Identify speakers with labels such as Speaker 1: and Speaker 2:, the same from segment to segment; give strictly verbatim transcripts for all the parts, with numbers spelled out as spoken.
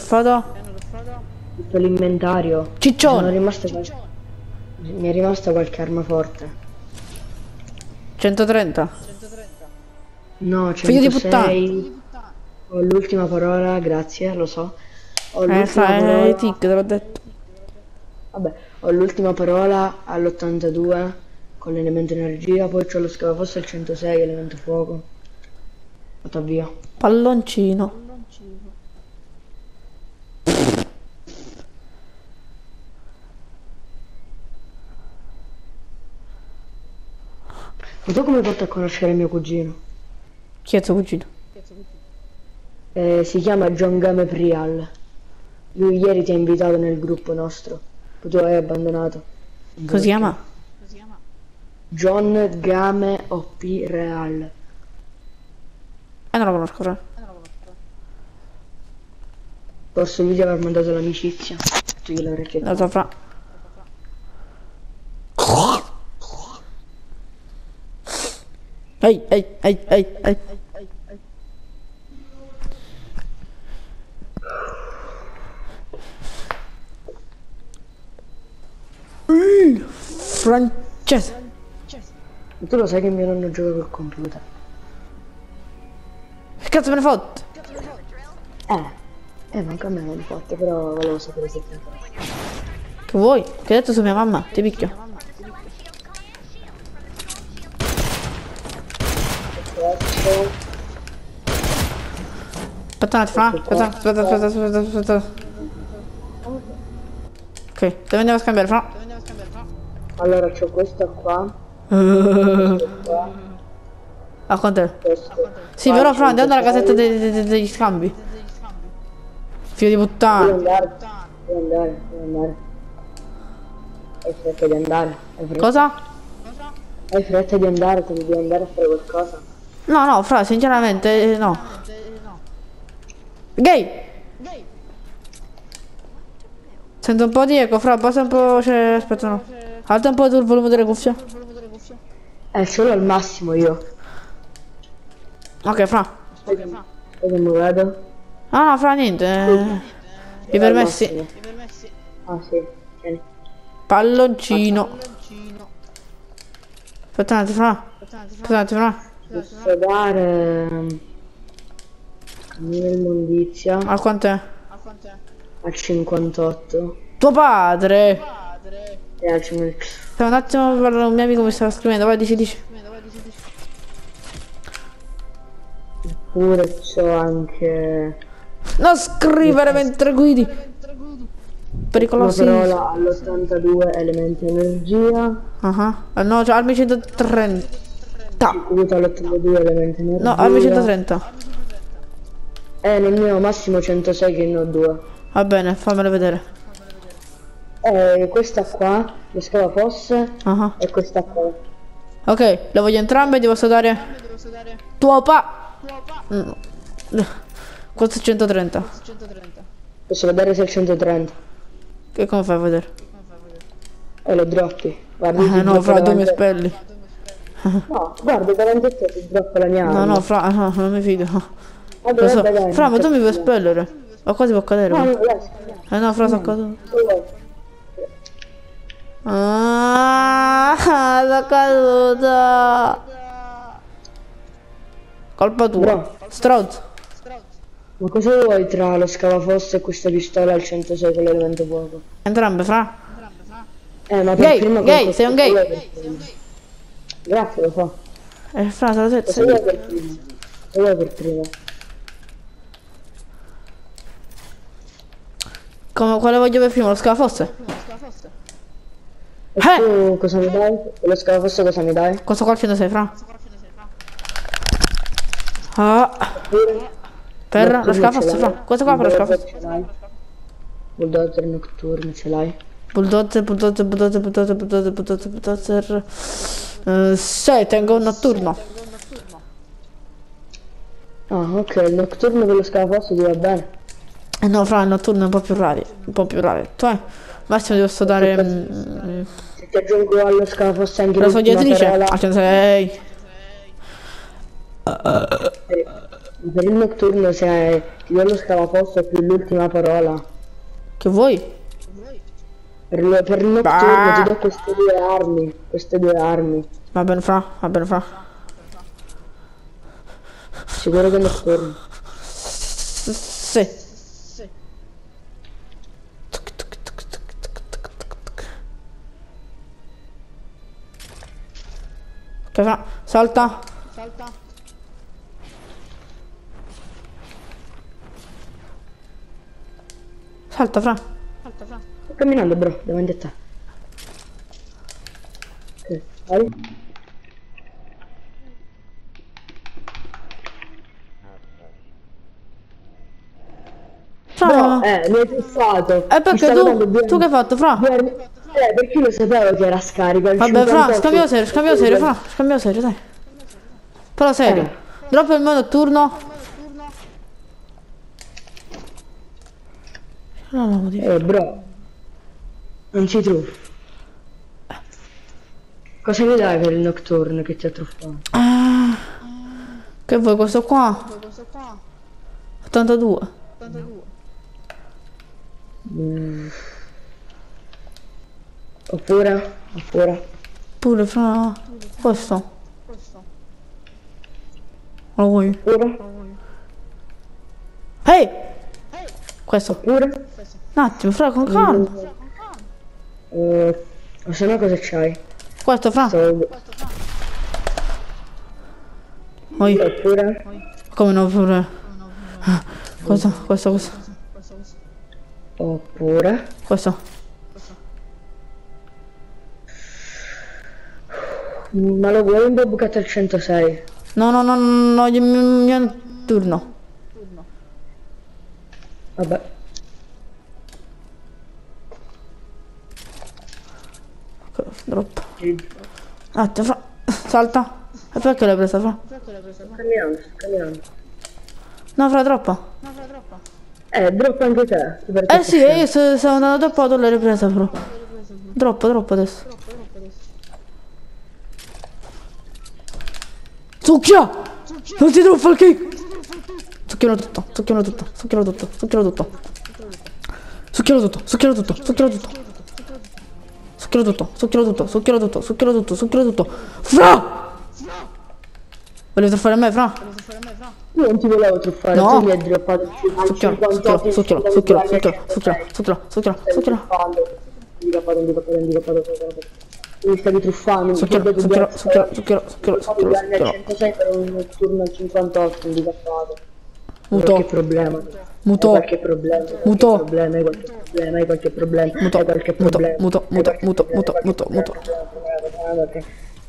Speaker 1: truffato?
Speaker 2: Tutto l'inventario.
Speaker 1: Ciccione!
Speaker 2: Sono rimaste qualche... Mi è rimasta qualche arma forte.
Speaker 1: centotrenta.
Speaker 2: No,
Speaker 1: Figlio di
Speaker 2: centosei. Ho l'ultima parola, grazie, lo so. Ho
Speaker 1: Eh,
Speaker 2: l'ultima
Speaker 1: fai
Speaker 2: parola...
Speaker 1: tic, te l'ho detto.
Speaker 2: Vabbè, ho l'ultima parola all'ottantadue con l'elemento energia, poi c'ho lo scavafosso al centosei, elemento fuoco. Vado via.
Speaker 1: Palloncino.
Speaker 2: Ma tu come hai fatto a conoscere mio cugino?
Speaker 1: Chi è tuo cugino?
Speaker 2: Eh, si chiama John Game Prial. Lui ieri ti ha invitato nel gruppo nostro. Poi tu hai abbandonato.
Speaker 1: Cosa si chiama?
Speaker 2: John Game O P Real.
Speaker 1: Eh, non lo conosco, fra.
Speaker 2: Forse lui ti aver mandato l'amicizia. Tu gliel'avrai chiesto.
Speaker 1: Lo so, fra. Ehi, ehi, ehi, ehi, ehi. Mm, Francese.
Speaker 2: Ma tu lo sai che mio nonno gioca col computer?
Speaker 1: Che cazzo me ne fotte?
Speaker 2: Eh, eh, manco a me non l'ho fatto, però volevo sapere se ti
Speaker 1: Che vuoi? Che hai detto su mia mamma? Ti picchio. Aspetta un attimo, fra. Aspetta, aspetta, aspetta, aspetta, aspetta. Ok, dove andiamo a scambiare, fra?
Speaker 2: Allora c'ho questo qua.
Speaker 1: A quant'è?
Speaker 2: Questo.
Speaker 1: Sì, però fra, andiamo alla casetta dei- dei- dei- degli scambi. Figlio di
Speaker 2: Devo
Speaker 1: puttana.
Speaker 2: andare, devo andare, devo andare. Hai fretta di andare. Hai fretta,
Speaker 1: Cosa?
Speaker 2: hai fretta di andare, te devi andare a fare qualcosa.
Speaker 1: No, no, fra, sinceramente, eh, no. Gay! Sento un po' di eco, fra, basta un po', cioè, aspetta no. Alza un po' tu il volume delle cuffie.
Speaker 2: È solo al massimo io.
Speaker 1: Ok, fra.
Speaker 2: Aspetta, che mi vedo.
Speaker 1: No, no, fra, niente. eh. I permessi.
Speaker 2: Ah sì, vieni.
Speaker 1: Palloncino. Aspetta un attimo, fra. Aspetta un attimo, fra.
Speaker 2: Posso dare nell'immondizia
Speaker 1: A quant'è?
Speaker 2: a cinquantotto
Speaker 1: Tuo padre.
Speaker 2: e al cinquanta.
Speaker 1: Aspetta un attimo, per un mio amico mi stava scrivendo, vai, dici, dici.
Speaker 2: Oppure c'ho anche
Speaker 1: Non scrivere mentre guidi.
Speaker 2: una
Speaker 1: Pericolosissimo.
Speaker 2: parola all'ottantadue elemento energia,
Speaker 1: Ah, ah. No, c'è armi centotrenta.
Speaker 2: circuito all'ottantadue elemento energia.
Speaker 1: No, armi centotrenta.
Speaker 2: E nel mio massimo centosei che ne ho due.
Speaker 1: Va bene, fammelo vedere.
Speaker 2: E questa qua, lo scavafosse,
Speaker 1: Ah, ah.
Speaker 2: e questa qua.
Speaker 1: Ok, le voglio entrambe, ti posso dare. Tuo pa. Mm. Questo è centotrenta.
Speaker 2: Posso vedere se è il centotrenta.
Speaker 1: Che come fai a vedere?
Speaker 2: E lo droppi. Guarda,
Speaker 1: Eh,
Speaker 2: ti
Speaker 1: no,
Speaker 2: droppo
Speaker 1: fra, due mi
Speaker 2: davanti-
Speaker 1: spelli.
Speaker 2: No, guarda, davanti a te ti droppo la mia
Speaker 1: No,
Speaker 2: arma.
Speaker 1: no, fra, no, non mi fido.
Speaker 2: Vabbè,
Speaker 1: Lo so.
Speaker 2: vabbè, dai,
Speaker 1: Fra, ma tu
Speaker 2: non
Speaker 1: mi vuoi
Speaker 2: c'è
Speaker 1: spellere? Ma quasi può cadere.
Speaker 2: No,
Speaker 1: ma-
Speaker 2: no, dai,
Speaker 1: Eh no, fra, sono caduto.
Speaker 2: scusa.
Speaker 1: Ah, sono caduta. Colpa tua.
Speaker 2: Bro.
Speaker 1: Stronzo.
Speaker 2: Ma cosa vuoi tra lo scavafosse e questa pistola al centosei con l'elemento fuoco?
Speaker 1: Entrambe, fra.
Speaker 2: Eh, ma per
Speaker 1: Gay,
Speaker 2: prima
Speaker 1: gay,
Speaker 2: con
Speaker 1: sei un
Speaker 2: questo
Speaker 1: gay.
Speaker 2: vuoi per prima? Grazie, lo so.
Speaker 1: Eh, fra, te l'ho detto.
Speaker 2: Cosa vuoi per prima? Cosa vuoi per prima?
Speaker 1: Come, quale voglio per prima? Lo scavafosse?
Speaker 2: E
Speaker 1: Eh!
Speaker 2: tu cosa mi dai? E lo scavafosse cosa mi dai?
Speaker 1: Cosa qua al centosei, fra? Ah. Per lo scavafosse, fra. Questo qua per lo scavafosse.
Speaker 2: Bulldozer nocturno ce l'hai?
Speaker 1: Bulldozer, bulldozer, bulldozer, bulldozer, bulldozer, bulldozer, bulldozer. Eh, sì, tengo un notturno.
Speaker 2: Ah, ok, il nocturno per lo scavafosse ti va bene.
Speaker 1: Eh no, fra, il notturno è un po' più rari. Un po' più rari. Tu hai? Massimo ti posso dare. mm,
Speaker 2: Se ti aggiungo allo scavafosse anche
Speaker 1: La
Speaker 2: l'ultima
Speaker 1: sfogliatrice?
Speaker 2: parola.
Speaker 1: A centosei.
Speaker 2: Sì. Per il notturno se ti do lo scavaposto più l'ultima parola.
Speaker 1: Che vuoi?
Speaker 2: Per il, per il notturno ti do queste due armi. Queste due armi.
Speaker 1: Va bene, fra, va bene, fra.
Speaker 2: Sicuro che notturno.
Speaker 1: Sì. Ok, fra, salta. Salta. Salta, fra. Salta, fra.
Speaker 2: Sto camminando, bro, davanti a te. Ok, vai.
Speaker 1: Fra.
Speaker 2: Eh, mi hai truffato.
Speaker 1: Eh, perché tu, tu che hai fatto, fra?
Speaker 2: Eh, perché io lo sapevo che era scarico.
Speaker 1: Vabbè, fra, scambio serio, scambio serio, fra, scambio serio, dai. Però serio.
Speaker 2: Eh.
Speaker 1: Drop il mio notturno. No, no, modifica.
Speaker 2: Eh, bro. Non ci truffi. Cosa mi dai per il nocturno che ti ha truffato?
Speaker 1: Ah, che vuoi questo qua? ottantadue.
Speaker 2: Mm. Oppure? Oppure?
Speaker 1: Pure fra questo. Lo vuoi?
Speaker 2: Oppure?
Speaker 1: Ehi! Questo.
Speaker 2: Oppure?
Speaker 1: Un attimo, fra, con calma.
Speaker 2: Eh, o se no cosa c'hai?
Speaker 1: Questo, fra.
Speaker 2: So...
Speaker 1: Oi.
Speaker 2: Oppure?
Speaker 1: Come no, pure. Questo, questo, questo.
Speaker 2: Oppure?
Speaker 1: Questo.
Speaker 2: Ma lo vuoi un po' bucato al centosei?
Speaker 1: No, no, no, no, no, il mio, mio turno.
Speaker 2: Vabbè.
Speaker 1: Drop. Attimo, fra. Salta. E perché l'hai presa, fra?
Speaker 2: Sto camminando, sto camminando.
Speaker 1: No, fra, troppa.
Speaker 2: Eh, drop anche te.
Speaker 1: Eh sì, io sono andato troppo, tu l'hai ripresa, però. Troppo, troppo adesso. Succhia! Non ti truffa il kick! Succhialo tutto, succhialo tutto, succhialo tutto, succhialo tutto. Succhialo tutto, succhialo tutto, succhialo tutto. Succhialo tutto, succhialo tutto, succhialo tutto, succhialo tutto, succhialo tutto. Fra! Volevi truffare a me, fra?
Speaker 2: Io non ti volevo truffare,
Speaker 1: No.
Speaker 2: tu mi hai droppato
Speaker 1: Succhialo, succhialo, succhialo, succhialo, succhialo, succhialo, succhialo, succhialo, succhialo.
Speaker 2: Handicappato, handicappato, handicappato, handicappato. Mi stavi truffando.
Speaker 1: Succhialo, succhialo, succhialo, succhialo, succhialo, succhialo,
Speaker 2: Al
Speaker 1: succhialo.
Speaker 2: centosei per un turno al cinquantotto, handicappato.
Speaker 1: Muto.
Speaker 2: Che problema?
Speaker 1: Muto.
Speaker 2: Hai qualche problema? Hai qualche
Speaker 1: Muto.
Speaker 2: problema? Hai qualche problema? Hai qualche problema?
Speaker 1: Muto,
Speaker 2: Hai qualche
Speaker 1: muto,
Speaker 2: problema?
Speaker 1: muto,
Speaker 2: Hai
Speaker 1: muto,
Speaker 2: qualche
Speaker 1: muto,
Speaker 2: problema?
Speaker 1: muto,
Speaker 2: Hai
Speaker 1: muto,
Speaker 2: qualche
Speaker 1: muto.
Speaker 2: problema? Perché-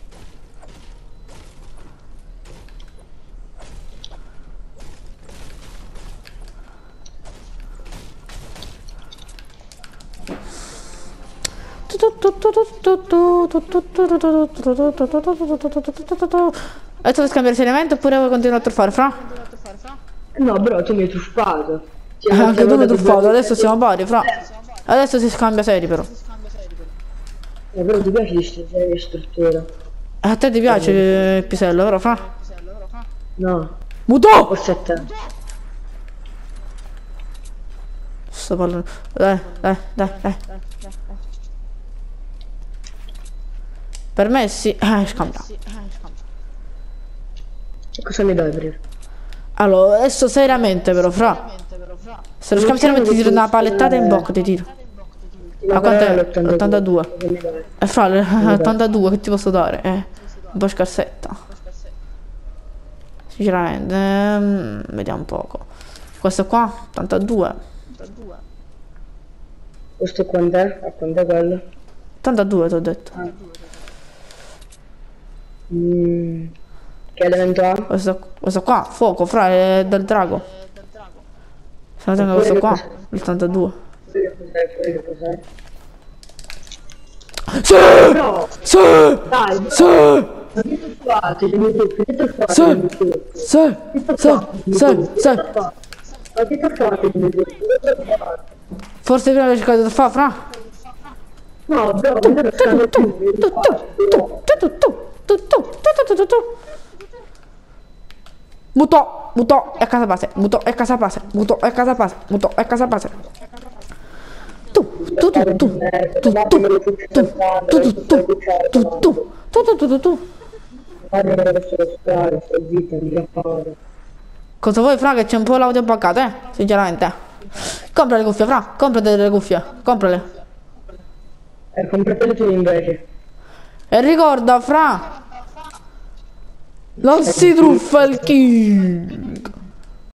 Speaker 1: Adesso vuoi scambiare seriamente oppure vuoi continuare a truffare, fra?
Speaker 2: No, bro, tu mi hai truffato. Ti
Speaker 1: Eh,
Speaker 2: hanno
Speaker 1: anche tu mi hai
Speaker 2: dato
Speaker 1: truffato,
Speaker 2: due-
Speaker 1: adesso siamo pari, fra. Adesso si scambia seri, però.
Speaker 2: Eh, però ti piace distruggere le strutture?
Speaker 1: A te ti piace il pisello, vero, fra?
Speaker 2: No,
Speaker 1: Muto!
Speaker 2: forse a te.
Speaker 1: Sto parlando. Dai, dai, dai, dai. Permessi? Eh, scambia.
Speaker 2: E cosa mi dai per?
Speaker 1: Allora, adesso seriamente, però, fra. Se lo scambi seriamente ti tiro una palettata in bocca, ti tiro. Ma quanto è? ottantadue. E fra, ottantadue che ti posso dare? Eh, un po' scarsetta. Sinceramente, ehm, vediamo un poco. Questo qua, ottantadue.
Speaker 2: Questo quant'è? A quant'è quello?
Speaker 1: ottantadue ti ho detto.
Speaker 2: Ah. Mm. Che elemento ha?
Speaker 1: Questo, questo qua, fuoco, fra, è del drago. Se no tengo questo qua, l'ottantadue.
Speaker 2: Che cos'è? Che cos'è?
Speaker 1: Sì!
Speaker 2: No!
Speaker 1: Sì!
Speaker 2: Dai,
Speaker 1: Sì!
Speaker 2: ma che ti fate? Che ti fate?
Speaker 1: Sì! Sì! Sì! Sì! Sì!
Speaker 2: Ma che ti fate?
Speaker 1: Forse prima avevi cercato di fare, fra?
Speaker 2: No, bro, non lo stanno più.
Speaker 1: Muto! mutò e a casa base, mutò e a casa base, mutò e a casa base, mutò e a casa base. Tu, tu, tu, tu, tu, tu, tu, tu, tu, tu, tu, tu, tu, tu, tu, tu, tu.
Speaker 2: Guarda che sto strano, sto zitta, mica paura.
Speaker 1: Cosa vuoi, Fra, che c'è un po' l'audio buggato, eh? Sinceramente. Compra le cuffie, Fra, comprate le cuffie, comprale.
Speaker 2: E compratele tu invece.
Speaker 1: E ricorda, Fra, non si truffa il king.